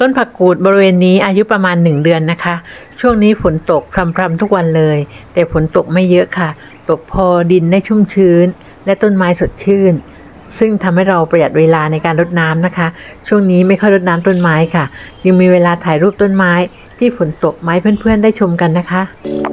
ต้นผักกูดบริเวณนี้อายุประมาณ1 เดือนนะคะช่วงนี้ฝนตกพรำๆทุกวันเลยแต่ฝนตกไม่เยอะค่ะตกพอดินได้ชุ่มชื้นและต้นไม้สดชื่นซึ่งทำให้เราประหยัดเวลาในการรดน้ำนะคะช่วงนี้ไม่ค่อยรดน้ำต้นไม้ค่ะยังมีเวลาถ่ายรูปต้นไม้ที่ฝนตกไม้เพื่อนๆได้ชมกันนะคะ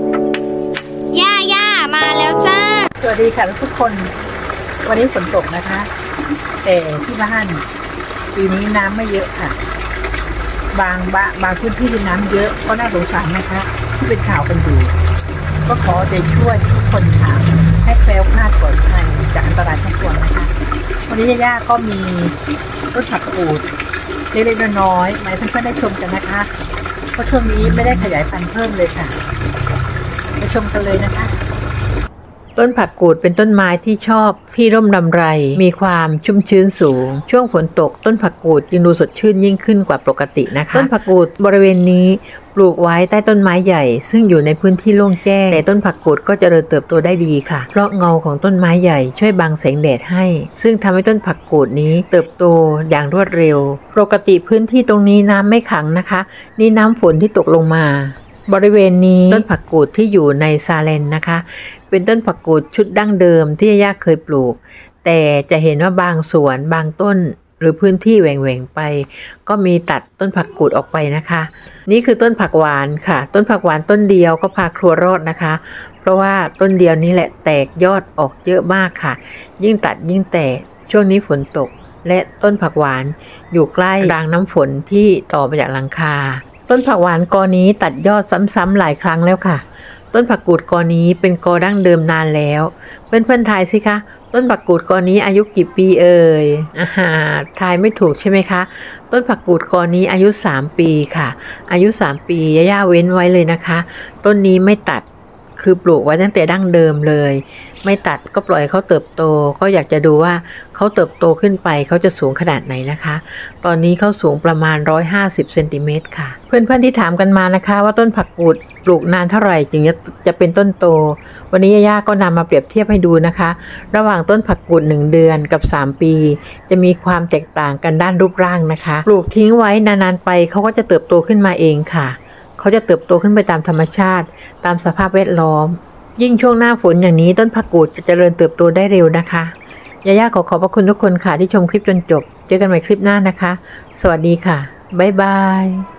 ย่ามาแล้วจ้าสวัสดีค่ะทุกคนวันนี้ฝนตกนะคะแต่ที่บ้านปีนี้น้ำไม่เยอะค่ะบางพื้นที่น้ำเยอะก็น่าสงสารนะคะที่เป็นข่าวกันอยู่ก็ขอใจช่วยทุกคนค่ะให้แคล้วคลาดปลอดภัยจากอันตรายทั้งปวงนะคะวันนี้ย่าก็มีต้นผักกูดเล็กๆน้อยๆมาให้เพื่อนๆได้ชมกันนะคะเพราะช่วงนี้ไม่ได้ขยายพันธุ์เพิ่มเลยค่ะไปชมกันเลยนะคะต้นผักกูดเป็นต้นไม้ที่ชอบที่ร่มรำไรมีความชุ่มชื้นสูงช่วงฝนตกต้นผักกูดจึงดูสดชื่นยิ่งขึ้นกว่าปกตินะคะต้นผักกูดบริเวณนี้ปลูกไว้ใต้ต้นไม้ใหญ่ซึ่งอยู่ในพื้นที่โล่งแจ้งแต่ต้นผักกูดก็เจริญเติบโตได้ดีค่ะเพราะเงาของต้นไม้ใหญ่ช่วยบังแสงแดดให้ซึ่งทำให้ต้นผักกูดนี้เติบโตอย่างรวดเร็วปกติพื้นที่ตรงนี้น้ำไม่ขังนะคะนี่น้ำฝนที่ตกลงมาบริเวณนี้ต้นผักกูดที่อยู่ในซาเลนนะคะเป็นต้นผักกูดชุดดั้งเดิมที่ย่าเคยปลูกแต่จะเห็นว่าบางสวนบางต้นหรือพื้นที่แหว่งๆไปก็มีตัดต้นผักกูดออกไปนะคะนี่คือต้นผักหวานค่ะต้นผักหวานต้นเดียวก็พาครัวรอดนะคะเพราะว่าต้นเดียวนี้แหละแตกยอดออกเยอะมากค่ะยิ่งตัดยิ่งแตกช่วงนี้ฝนตกและต้นผักหวานอยู่ใกล้รางน้ำฝนที่ต่อมาจากหลังคาต้นผักหวานกอนี้ตัดยอดซ้ำๆหลายครั้งแล้วค่ะต้นผักกูดกอนี้เป็นกอดั้งเดิมนานแล้วเพื่อนๆทายสิคะต้นผักกูดกอนี้อายุกี่ปีเอ่ยทายไม่ถูกใช่ไหมคะต้นผักกูดกอนี้อายุ3 ปีค่ะอายุ3 ปีย่าเว้นไว้เลยนะคะต้นนี้ไม่ตัดคือปลูกไว้ตั้งแต่ดั้งเดิมเลยไม่ตัดก็ปล่อยเขาเติบโตก็อยากจะดูว่าเขาเติบโตขึ้นไปเขาจะสูงขนาดไหนนะคะตอนนี้เขาสูงประมาณ150 เซนติเมตรค่ะเพื่อนๆที่ถามกันมานะคะว่าต้นผักกูดปลูกนานเท่าไหร่จึงจะเป็นต้นโตวันนี้ย่าก็นำมาเปรียบเทียบให้ดูนะคะระหว่างต้นผักกูด1 เดือนกับ3 ปีจะมีความแตกต่างกันด้านรูปร่างนะคะปลูกทิ้งไว้นานๆไปเขาก็จะเติบโตขึ้นมาเองค่ะเขาจะเติบโตขึ้นไปตามธรรมชาติตามสภาพแวดล้อมยิ่งช่วงหน้าฝนอย่างนี้ต้นผักกูดจะเจริญเติบโตได้เร็วนะคะย่าขอขอบพระคุณทุกคนค่ะที่ชมคลิปจนจบเจอกันใหม่คลิปหน้านะคะสวัสดีค่ะบ๊ายบาย